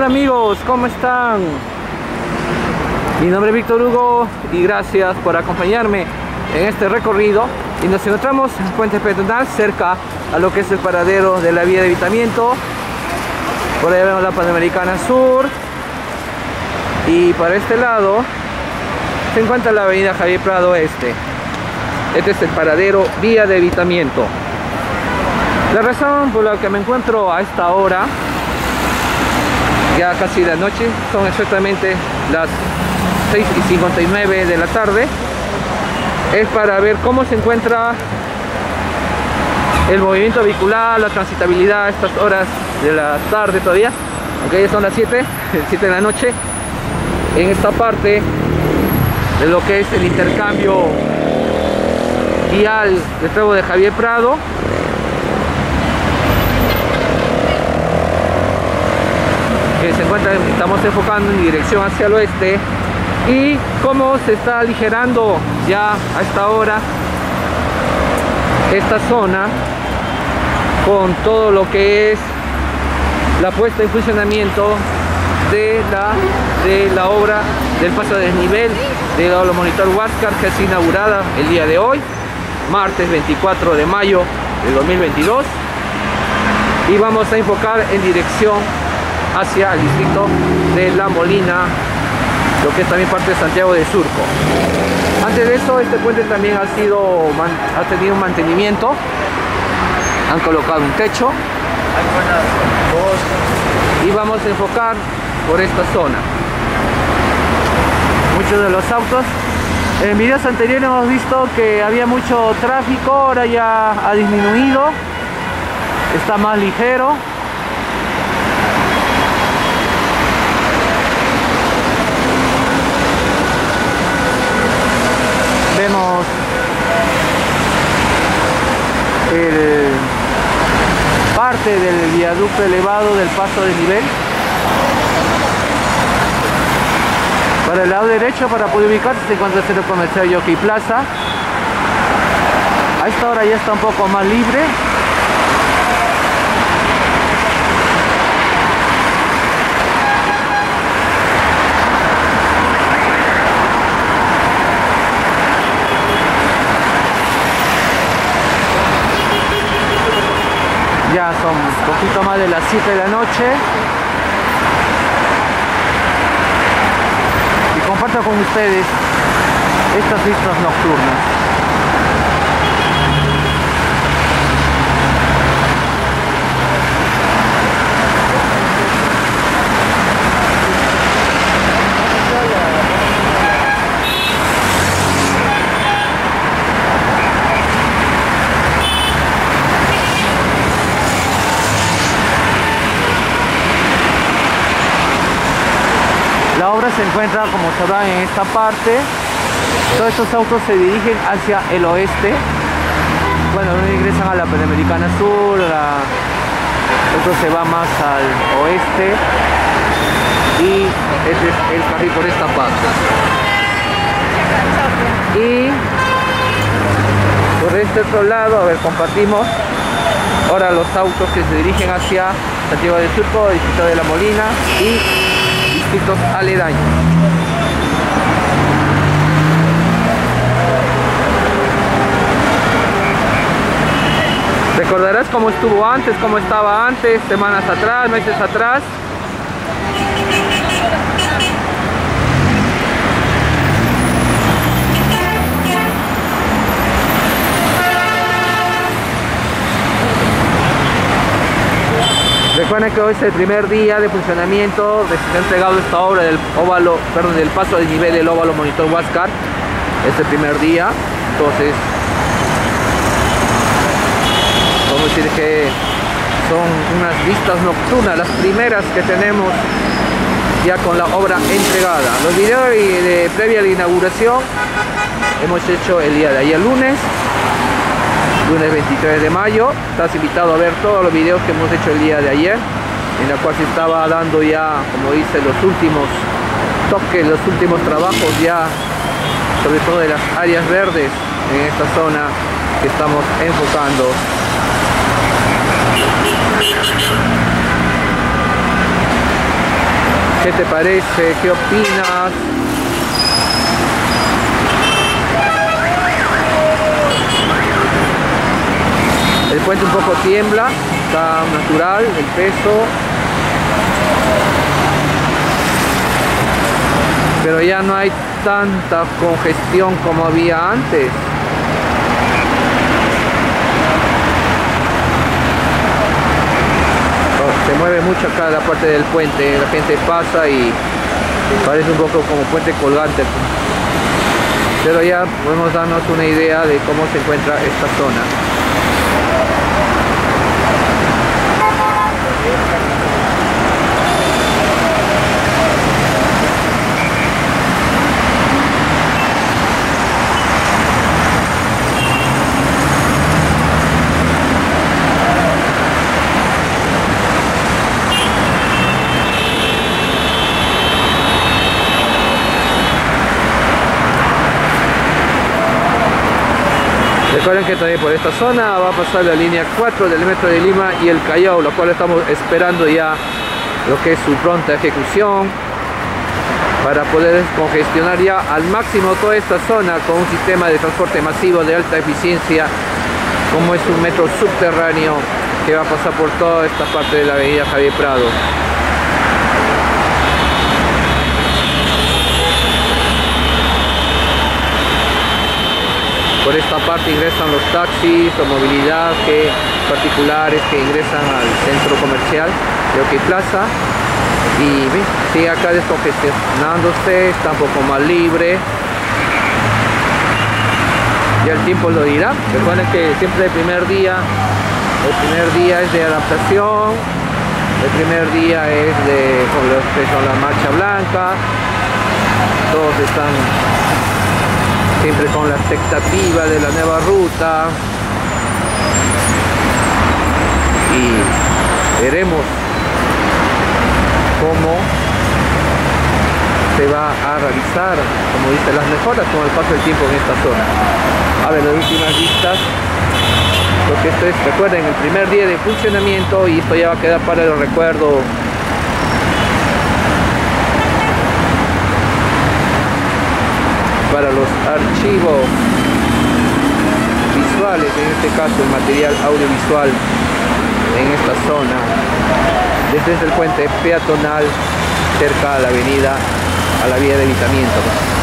Hola amigos, ¿cómo están? Mi nombre es Víctor Hugo y gracias por acompañarme en este recorrido. Y nos encontramos en Puente Peatonal, cerca a lo que es el paradero de la vía de evitamiento. Por ahí vemos la Panamericana Sur. Y para este lado se encuentra la avenida Javier Prado Este. Este es el paradero vía de evitamiento. La razón por la que me encuentro a esta hora, ya casi la noche, son exactamente las 6:59 de la tarde, es para ver cómo se encuentra el movimiento vehicular, la transitabilidad a estas horas de la tarde todavía, aunque ya son las 7 de la noche, en esta parte de lo que es el intercambio vial del tramo de Javier Prado. Que se encuentra, estamos enfocando en dirección hacia el oeste, y cómo se está aligerando ya a esta hora esta zona con todo lo que es la puesta en funcionamiento de la obra del paso de desnivel del óvalo monitor Huáscar, que es inaugurada el día de hoy, martes 24 de mayo de 2022, y vamos a enfocar en dirección hacia el distrito de La Molina, lo que es también parte de Santiago de Surco. Antes de eso, este puente también ha tenido un mantenimiento, han colocado un techo y vamos a enfocar por esta zona. Muchos de los autos, en videos anteriores hemos visto que había mucho tráfico, ahora ya ha disminuido, está más ligero. Vemos parte del viaducto elevado del paso de nivel. Para el lado derecho, para poder ubicarse, se encuentra el centro comercial Jockey Plaza. A esta hora ya está un poco más libre. Ya son un poquito más de las 7 de la noche y comparto con ustedes estas vistas nocturnas. La obra se encuentra, como sabrán, en esta parte. Todos estos autos se dirigen hacia el oeste. Bueno, uno ingresan a la Panamericana Sur, otro se va más al oeste, y este es el carril por esta parte. Y por este otro lado, a ver, compartimos ahora los autos que se dirigen hacia Santiago de Surco, distrito de La Molina y distritos aledaños. Recordarás cómo estuvo antes, cómo estaba antes, semanas atrás, meses atrás. Recuerden que hoy es el primer día de funcionamiento de que se ha entregado esta obra del del paso de nivel del óvalo monitor Huáscar. Es el primer día, entonces vamos a decir que son unas vistas nocturnas, las primeras que tenemos ya con la obra entregada. Los videos de previa a la inauguración hemos hecho el día de ayer, lunes 23 de mayo. Estás invitado a ver todos los videos que hemos hecho el día de ayer, en la cual se estaba dando ya, como dice, los últimos toques, los últimos trabajos ya, sobre todo de las áreas verdes en esta zona que estamos enfocando. ¿Qué te parece? ¿Qué opinas? El puente un poco tiembla, está natural el peso, pero ya no hay tanta congestión como había antes. Se mueve mucho acá la parte del puente, la gente pasa y parece un poco como puente colgante, pero ya podemos darnos una idea de cómo se encuentra esta zona. Recuerden que también por esta zona va a pasar la línea 4 del metro de Lima y el Callao, lo cual estamos esperando ya lo que es su pronta ejecución para poder descongestionar ya al máximo toda esta zona con un sistema de transporte masivo de alta eficiencia, como es un metro subterráneo que va a pasar por toda esta parte de la avenida Javier Prado. Por esta parte ingresan los taxis o movilidad particulares que ingresan al centro comercial de OK Plaza. Y sigue acá descongestionándose, está un poco más libre. Ya el tiempo lo dirá. Recuerden que siempre el primer día es de adaptación. El primer día es con la marcha blanca. Todos están siempre con la expectativa de la nueva ruta y veremos cómo se va a realizar, como dice, las mejoras con el paso del tiempo en esta zona. A ver, las últimas vistas, porque esto es, recuerden, el primer día de funcionamiento y esto ya va a quedar para el recuerdo. Para los archivos visuales, en este caso el material audiovisual en esta zona, desde el puente peatonal cerca a la avenida, a la vía de evitamiento.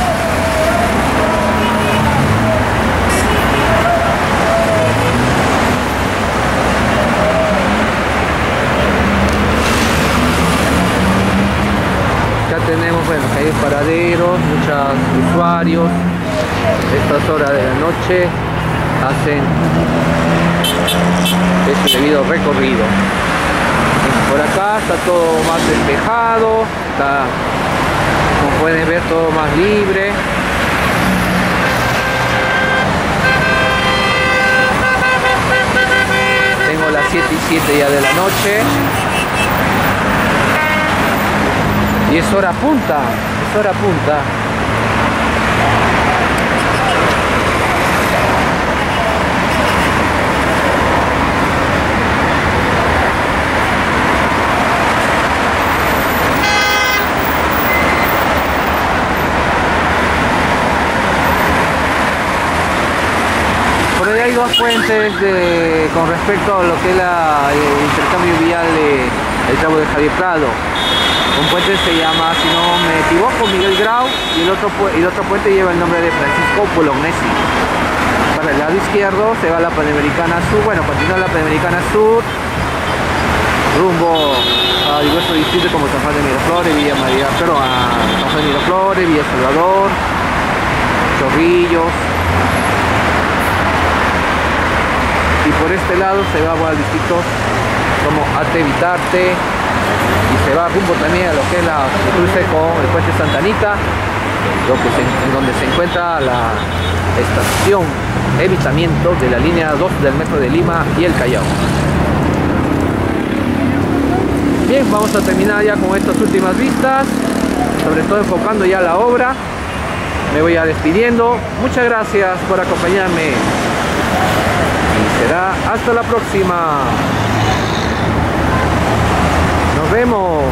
Tenemos, bueno, hay paraderos, muchos usuarios. Estas horas de la noche hacen este debido recorrido. Por acá está todo más despejado, está, como pueden ver, todo más libre. Tengo las 7:07 ya de la noche. Y es hora punta, es hora punta. Por ahí hay dos puentes con respecto a lo que es el intercambio vial del tramo de Javier Prado. Un puente se llama, si no me equivoco, Miguel Grau, y el otro puente lleva el nombre de Francisco Bolognesi. Para el lado izquierdo se va la Panamericana Sur, bueno, continúa la Panamericana Sur, rumbo a diversos distritos como San Juan de Miraflores, Villa María, pero a San Juan de Miraflores, Villa Salvador, Chorrillos. Y por este lado se va a distritos como Ate Vitarte, y se va rumbo también a lo que es el cruce con el puente Santa Anita, en donde se encuentra la estación evitamiento de la línea 2 del metro de Lima y el Callao. Bien, vamos a terminar ya con estas últimas vistas, sobre todo enfocando ya la obra. Me voy a despidiendo. Muchas gracias por acompañarme y será hasta la próxima. Nos vemos.